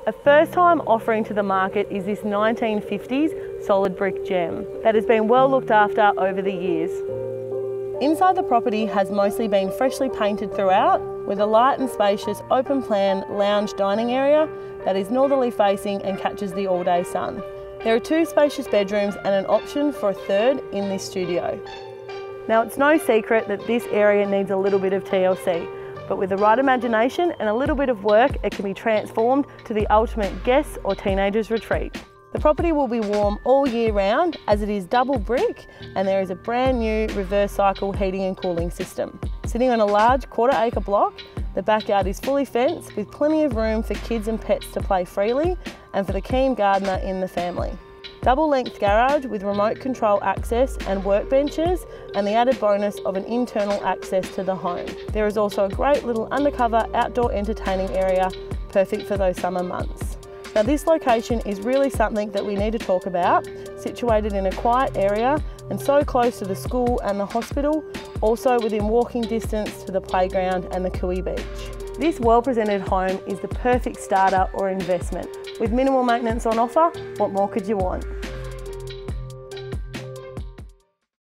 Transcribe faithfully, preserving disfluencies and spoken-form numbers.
A first time offering to the market is this nineteen fifties solid brick gem that has been well looked after over the years. Inside the property has mostly been freshly painted throughout, with a light and spacious open plan lounge dining area that is northerly facing and catches the all day sun. There are two spacious bedrooms and an option for a third in this studio. Now, it's no secret that this area needs a little bit of T L C, but with the right imagination and a little bit of work, it can be transformed to the ultimate guest or teenagers retreat. The property will be warm all year round as it is double brick, and there is a brand new reverse cycle heating and cooling system. Sitting on a large quarter acre block, the backyard is fully fenced with plenty of room for kids and pets to play freely and for the keen gardener in the family. Double length garage with remote control access and workbenches, and the added bonus of an internal access to the home. There is also a great little undercover outdoor entertaining area, perfect for those summer months. Now, this location is really something that we need to talk about, situated in a quiet area and so close to the school and the hospital, also within walking distance to the playground and the Cooey Beach. This well-presented home is the perfect starter or investment. With minimal maintenance on offer, what more could you want?